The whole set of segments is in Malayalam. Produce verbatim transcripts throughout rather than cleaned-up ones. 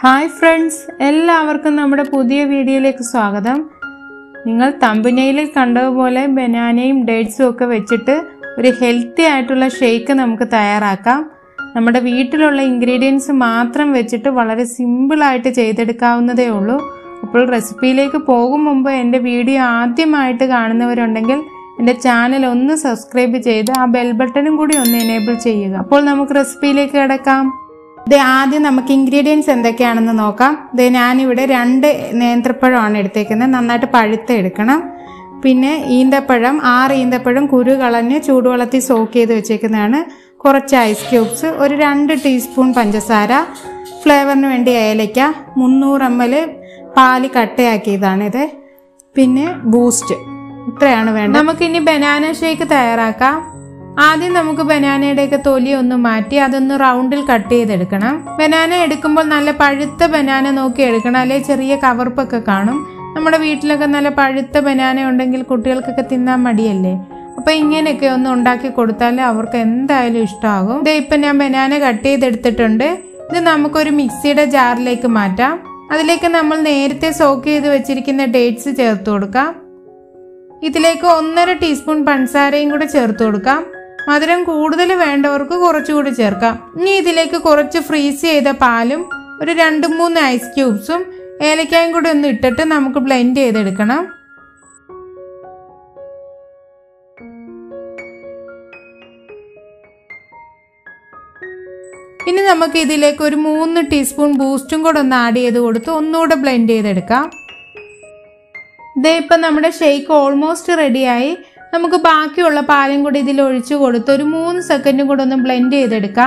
ഹായ് ഫ്രണ്ട്സ്, എല്ലാവർക്കും നമ്മുടെ പുതിയ വീഡിയോയിലേക്ക് സ്വാഗതം. നിങ്ങൾ തമ്പനയിലിൽ കണ്ടതുപോലെ ബനാനയും ഡേറ്റ്സും ഒക്കെ വെച്ചിട്ട് ഒരു ഹെൽത്തി ആയിട്ടുള്ള ഷേക്ക് നമുക്ക് തയ്യാറാക്കാം. നമ്മുടെ വീട്ടിലുള്ള ഇൻഗ്രീഡിയൻസ് മാത്രം വെച്ചിട്ട് വളരെ സിമ്പിളായിട്ട് ചെയ്തെടുക്കാവുന്നതേ ഉള്ളൂ. അപ്പോൾ റെസിപ്പിയിലേക്ക് പോകും മുമ്പ് എൻ്റെ വീഡിയോ ആദ്യമായിട്ട് കാണുന്നവരുണ്ടെങ്കിൽ എൻ്റെ ചാനൽ ഒന്ന് സബ്സ്ക്രൈബ് ചെയ്ത് ആ ബെൽ ബട്ടണും കൂടി ഒന്ന് എനേബിൾ ചെയ്യുക. അപ്പോൾ നമുക്ക് റെസിപ്പിയിലേക്ക് കിടക്കാം. ഇത് ആദ്യം നമുക്ക് ഇൻഗ്രീഡിയൻസ് എന്തൊക്കെയാണെന്ന് നോക്കാം. ഇത് ഞാനിവിടെ രണ്ട് നേന്ത്രപ്പഴമാണ് എടുത്തേക്കുന്നത്. നന്നായിട്ട് പഴുത്ത എടുക്കണം. പിന്നെ ഈന്തപ്പഴം, ആറ് ഈന്തപ്പഴം കുരു കളഞ്ഞ് ചൂടുവെള്ളത്തിൽ സോക്ക് ചെയ്ത് വെച്ചേക്കുന്നതാണ്. കുറച്ച് ഐസ് ക്യൂബ്സ്, ഒരു രണ്ട് ടീസ്പൂൺ പഞ്ചസാര, ഫ്ലേവറിന് വേണ്ടി ഏലയ്ക്ക, മുന്നൂറ് എം എൽ പാല് കട്ടയാക്കിയതാണിത്, പിന്നെ ബൂസ്റ്റ്. ഇത്രയാണ് വേണ്ടത്. നമുക്കിനി ബനാന ഷേക്ക് തയ്യാറാക്കാം. ആദ്യം നമുക്ക് ബനാനയുടെയൊക്കെ തൊലി ഒന്ന് മാറ്റി അതൊന്ന് റൗണ്ടിൽ കട്ട് ചെയ്തെടുക്കണം. ബനാന എടുക്കുമ്പോൾ നല്ല പഴുത്ത ബനാന നോക്കി എടുക്കണം, അല്ലെങ്കിൽ ചെറിയ കവർപ്പൊക്കെ കാണും. നമ്മുടെ വീട്ടിലൊക്കെ നല്ല പഴുത്ത ബനാന ഉണ്ടെങ്കിൽ കുട്ടികൾക്കൊക്കെ തിന്നാൻ മടിയല്ലേ. അപ്പൊ ഇങ്ങനെയൊക്കെ ഒന്ന് ഉണ്ടാക്കി കൊടുത്താൽ അവർക്ക് എന്തായാലും ഇഷ്ടമാകും. ഇത് ഇപ്പൊ ഞാൻ ബനാന കട്ട് ചെയ്തെടുത്തിട്ടുണ്ട്. ഇത് നമുക്കൊരു മിക്സിയുടെ ജാറിലേക്ക് മാറ്റാം. അതിലേക്ക് നമ്മൾ നേരത്തെ സോക്ക് ചെയ്ത് വെച്ചിരിക്കുന്ന ഡേറ്റ്സ് ചേർത്ത് കൊടുക്കാം. ഇതിലേക്ക് ഒന്നര ടീസ്പൂൺ പഞ്ചസാരയും കൂടെ ചേർത്ത് കൊടുക്കാം. മധുരം കൂടുതൽ വേണ്ടവർക്ക് കുറച്ചുകൂടി ചേർക്കാം. ഇനി ഇതിലേക്ക് കുറച്ച് ഫ്രീസ് ചെയ്ത പാലും ഒരു രണ്ട് മൂന്ന് ഐസ് ക്യൂബ്സും ഏലക്കായും കൂടി ഒന്ന് ഇട്ടിട്ട് നമുക്ക് ബ്ലെൻഡ് ചെയ്തെടുക്കണം. ഇനി നമുക്ക് ഇതിലേക്ക് ഒരു മൂന്ന് ടീസ്പൂൺ ബൂസ്റ്റും കൂടെ ഒന്ന് ആഡ് ചെയ്ത് കൊടുത്ത് ഒന്നുകൂടെ ബ്ലെൻഡ് ചെയ്തെടുക്കാം. ഇതേ ഇപ്പം നമ്മുടെ ഷേക്ക് ഓൾമോസ്റ്റ് റെഡിയായി. നമുക്ക് ബാക്കിയുള്ള പാലും കൂടി ഇതിൽ ഒഴിച്ചു കൊടുത്ത് ഒരു മൂന്ന് സെക്കൻഡും കൂടെ ഒന്ന് ബ്ലെൻഡ് ചെയ്തെടുക്കാം.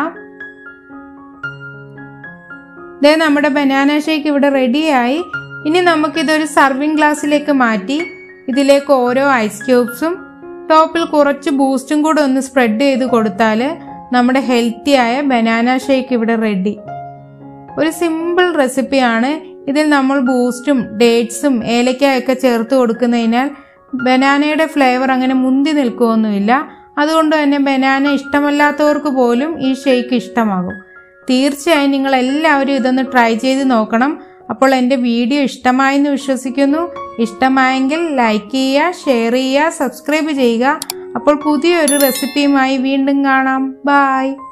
ഇതേ നമ്മുടെ ബനാന ഷേക്ക് ഇവിടെ റെഡിയായി. ഇനി നമുക്കിതൊരു സർവിങ് ഗ്ലാസ്സിലേക്ക് മാറ്റി ഇതിലേക്ക് ഓരോ ഐസ് ക്യൂബ്സും ടോപ്പിൽ കുറച്ച് ബൂസ്റ്റും കൂടെ ഒന്ന് സ്പ്രെഡ് ചെയ്ത് കൊടുത്താൽ നമ്മുടെ ഹെൽത്തി ആയ ബനാന ഷേക്ക് ഇവിടെ റെഡി. ഒരു സിമ്പിൾ റെസിപ്പിയാണ്. ഇതിൽ നമ്മൾ ബൂസ്റ്റും ഡേറ്റ്സും ഏലക്കായൊക്കെ ചേർത്ത് കൊടുക്കുന്നതിനാൽ ബനാനയുടെ ഫ്ലേവർ അങ്ങനെ മുന്തി നിൽക്കുകയൊന്നുമില്ല. അതുകൊണ്ട് തന്നെ ബനാന ഇഷ്ടമല്ലാത്തവർക്ക് പോലും ഈ ഷേക്ക് ഇഷ്ടമാകും. തീർച്ചയായും നിങ്ങൾ എല്ലാവരും ഇതൊന്ന് ട്രൈ ചെയ്ത് നോക്കണം. അപ്പോൾ എൻ്റെ വീഡിയോ ഇഷ്ടമായെന്ന് വിശ്വസിക്കുന്നു. ഇഷ്ടമായെങ്കിൽ ലൈക്ക് ചെയ്യുക, ഷെയർ ചെയ്യുക, സബ്സ്ക്രൈബ് ചെയ്യുക. അപ്പോൾ പുതിയൊരു റെസിപ്പിയുമായി വീണ്ടും കാണാം. ബൈ.